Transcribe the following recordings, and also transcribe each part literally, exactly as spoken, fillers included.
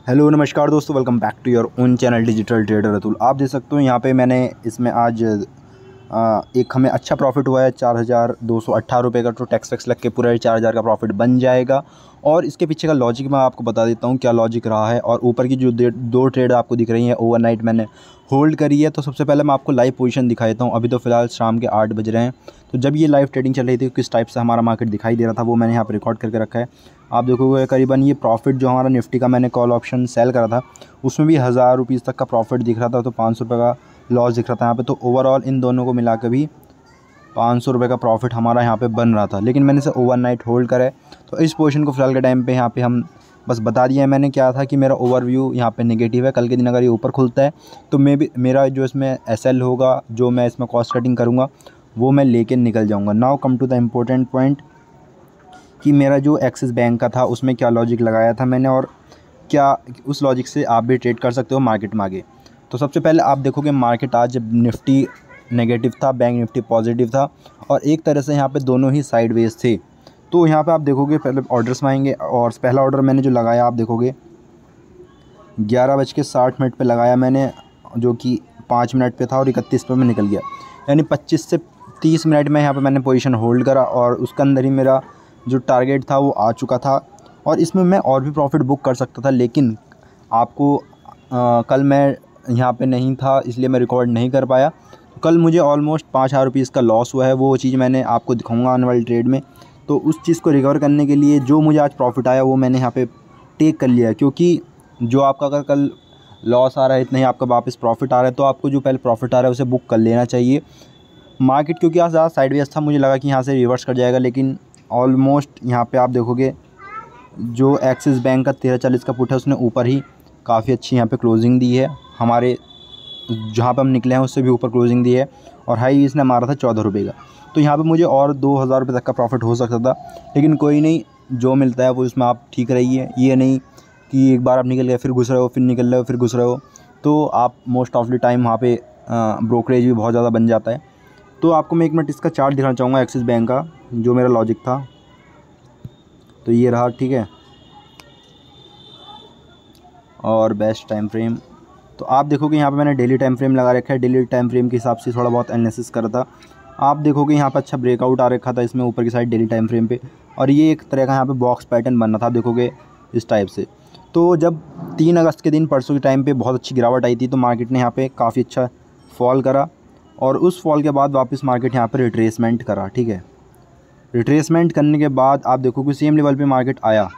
Hello नमस्कार दोस्तों, welcome back to your own channel digital trader Atul. आप देख सकते हो यहाँ पे मैंने इसमें आज आ, एक हमें अच्छा प्रॉफिट हुआ है चार हज़ार दो सौ अट्ठारह रुपये का। तो टैक्स वैक्स लग के पूरा चार हज़ार का प्रॉफिट बन जाएगा। और इसके पीछे का लॉजिक मैं आपको बता देता हूँ क्या लॉजिक रहा है। और ऊपर की जो दो ट्रेड आपको दिख रही हैं ओवरनाइट मैंने होल्ड करी है। तो सबसे पहले मैं आपको लाइव पोजीशन दिखा देता हूँ। अभी तो फिलहाल शाम के आठ बज रहे हैं। तो जब ये लाइव ट्रेडिंग चल रही थी किस टाइप से हमारा मार्केट दिखाई दे रहा था वो मैंने यहाँ पर रिकॉर्ड करके रखा है। आप देखोगे करीबन ये प्रॉफिट जो हमारा निफ्टी का मैंने कॉल ऑप्शन सेल करा था उसमें भी हज़ार रुपीज़ तक का प्रॉफिट दिख रहा था। तो पाँच सौ रुपये का लॉस दिख रहा था यहाँ पे। तो ओवरऑल इन दोनों को मिला के भी पाँच सौ रुपये का प्रॉफिट हमारा यहाँ पे बन रहा था। लेकिन मैंने इसे ओवरनाइट होल्ड करा है। तो इस पोजीशन को फिलहाल के टाइम पे यहाँ पे हम बस बता दिया है मैंने क्या था कि मेरा ओवरव्यू यहाँ पे नेगेटिव है। कल के दिन अगर ये ऊपर खुलता है तो मे भी मेरा जो इसमें एसएल होगा, जो मैं इसमें कॉस्ट कटिंग करूँगा वो मैं लेके निकल जाऊँगा। Now come to the important point कि मेरा जो एक्सिस बैंक का था उसमें क्या लॉजिक लगाया था मैंने और क्या उस लॉजिक से आप भी ट्रेड कर सकते हो मार्केट में आगे। तो सबसे पहले आप देखोगे मार्केट आज निफ्टी नेगेटिव था, बैंक निफ्टी पॉजिटिव था और एक तरह से यहाँ पे दोनों ही साइडवेज थे। तो यहाँ पे आप देखोगे पहले ऑर्डर्स में आएंगे और पहला ऑर्डर मैंने जो लगाया आप देखोगे ग्यारह बज के साठ मिनट पर लगाया मैंने, जो कि पाँच मिनट पे था और इकतीस पे मैं निकल गया। यानी पच्चीस से तीस मिनट में यहाँ पर मैंने पोजिशन होल्ड करा और उसके अंदर ही मेरा जो टारगेट था वो आ चुका था। और इसमें मैं और भी प्रॉफिट बुक कर सकता था, लेकिन आपको आ, कल मैं यहाँ पे नहीं था इसलिए मैं रिकॉर्ड नहीं कर पाया। तो कल मुझे ऑलमोस्ट पाँच हज़ार रुपीज़ का लॉस हुआ है। वो चीज़ मैंने आपको दिखाऊंगा आने वाली ट्रेड में। तो उस चीज़ को रिकवर करने के लिए जो मुझे आज प्रॉफिट आया वो मैंने यहाँ पे टेक कर लिया। क्योंकि जो आपका अगर कल लॉस आ रहा है इतना ही आपका वापस प्रॉफिट आ रहा है तो आपको जो पहले प्रॉफिट आ रहा है उसे बुक कर लेना चाहिए। मार्केट क्योंकि आज ज़्यादा साइडवेज था, मुझे लगा कि यहाँ से रिवर्स कर जाएगा, लेकिन ऑलमोस्ट यहाँ पे आप देखोगे जो एक्सिस बैंक का तेरह चालीस का पुट है उसने ऊपर ही काफ़ी अच्छी यहाँ पे क्लोजिंग दी है। हमारे जहाँ पे हम निकले हैं उससे भी ऊपर क्लोजिंग दी है और हाई इसने मारा था चौदह रुपये का। तो यहाँ पे मुझे और दो हज़ार रुपये तक का प्रॉफिट हो सकता था, लेकिन कोई नहीं, जो मिलता है वो इसमें आप ठीक रहिए। ये नहीं कि एक बार आप निकल गए फिर घुस रहे हो, फिर निकल रहे हो फिर घुस रहे हो, तो आप मोस्ट ऑफ द टाइम वहाँ पे ब्रोकरेज भी बहुत ज़्यादा बन जाता है। तो आपको मैं एक मिनट इसका चार्ट दिखाना चाहूँगा एक्सिस बैंक का, जो मेरा लॉजिक था। तो ये रहा, ठीक है, और बेस्ट टाइम फ्रेम। तो आप देखोगे यहाँ पे मैंने डेली टाइम फ्रेम लगा रखा है। डेली टाइम फ्रेम के हिसाब से थोड़ा बहुत एनालिसिस करा था। आप देखोगे यहाँ पे अच्छा ब्रेकआउट आ रखा था इसमें ऊपर की साइड डेली टाइम फ्रेम पे, और ये एक तरह का यहाँ पे बॉक्स पैटर्न बन रहा था, आप देखोगे इस टाइप से। तो जब तीन अगस्त के दिन परसों के टाइम पे बहुत अच्छी गिरावट आई थी तो मार्केट ने यहाँ पे काफ़ी अच्छा फॉल करा और उस फॉल के बाद वापस मार्केट यहाँ पर रिट्रेसमेंट करा, ठीक है। रिट्रेसमेंट करने के बाद आप देखोगे सेम लेवल पे मार्केट आया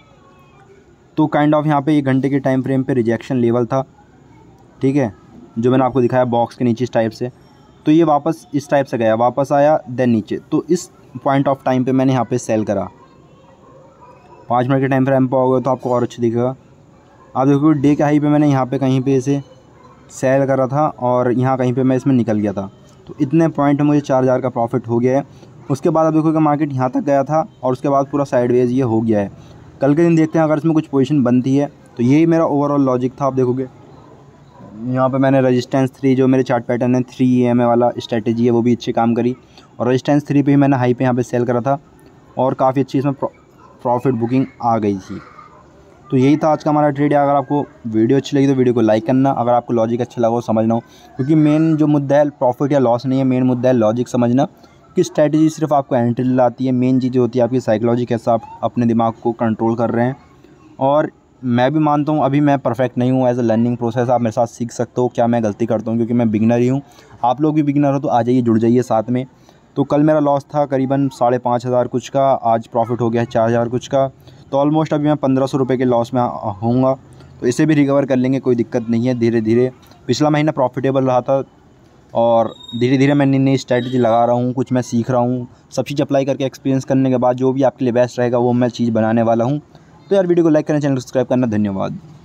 तो काइंड ऑफ यहाँ पे एक घंटे के टाइम फ्रेम पे रिजेक्शन लेवल था, ठीक है, जो मैंने आपको दिखाया बॉक्स के नीचे इस टाइप से। तो ये वापस इस टाइप से गया, वापस आया देन नीचे। तो इस पॉइंट ऑफ टाइम पे मैंने यहाँ पे सेल करा। पाँच मिनट के टाइम फ्रेम पे हो गया तो आपको और अच्छा दिखेगा। आप देखोगे डे के हाई पे मैंने यहाँ पे कहीं पे इसे सेल करा था और यहाँ कहीं पे मैं इसमें निकल गया था। तो इतने पॉइंट में मुझे चार हज़ार का प्रॉफिट हो गया है। उसके बाद आप देखोगे मार्केट यहाँ तक गया था और उसके बाद पूरा साइडवेज ये हो गया है। कल के दिन देखते हैं अगर इसमें कुछ पोजीशन बनती है। तो यही मेरा ओवरऑल लॉजिक था। आप देखोगे यहाँ पे मैंने रेजिस्टेंस थ्री, जो मेरे चार्ट पैटर्न है थ्री ई एम ए वाला स्ट्रेटेजी है, वो भी अच्छी काम करी और रेजिस्टेंस थ्री पे ही मैंने हाई पे यहाँ पे सेल करा था और काफ़ी अच्छी इसमें प्रॉफिट बुकिंग आ गई थी। तो यही था आज का हमारा ट्रेड। अगर आपको वीडियो अच्छी लगी तो वीडियो को लाइक करना, अगर आपको लॉजिक अच्छा लगा वो समझना हो, क्योंकि मेन जो मुद्दा है प्रॉफिट या लॉस नहीं है, मेन मुद्दा है लॉजिक समझना कि स्ट्रैटेजी सिर्फ आपको एंट्री लाती है। मेन चीज़ होती है आपकी साइकोलॉजी, कैसा आप अपने दिमाग को कंट्रोल कर रहे हैं। और मैं भी मानता हूँ अभी मैं परफेक्ट नहीं हूँ, एज अ लर्निंग प्रोसेस आप मेरे साथ सीख सकते हो क्या मैं गलती करता हूँ, क्योंकि मैं बिगिनर ही हूँ। आप लोग भी बिगिनर हो तो आ जाइए, जुड़ जाइए साथ में। तो कल मेरा लॉस था करीबन साढ़े पाँच हज़ार कुछ का, आज प्रॉफिट हो गया है चार हज़ार कुछ का। तो ऑलमोस्ट अभी मैं पंद्रह सौ रुपये के लॉस में होऊंगा। तो इसे भी रिकवर कर लेंगे, कोई दिक्कत नहीं है। धीरे धीरे पिछला महीना प्रॉफिटेबल रहा था और धीरे धीरे मैं नई नई स्ट्रैटेजी लगा रहा हूँ, कुछ मैं सीख रहा हूँ। सब चीज़ अप्लाई करके एक्सपीरियंस करने के बाद जो भी आपके लिए बेस्ट रहेगा वो मैं चीज़ बनाने वाला हूँ। तो यार वीडियो को लाइक करना, चैनल को सब्सक्राइब करना। धन्यवाद।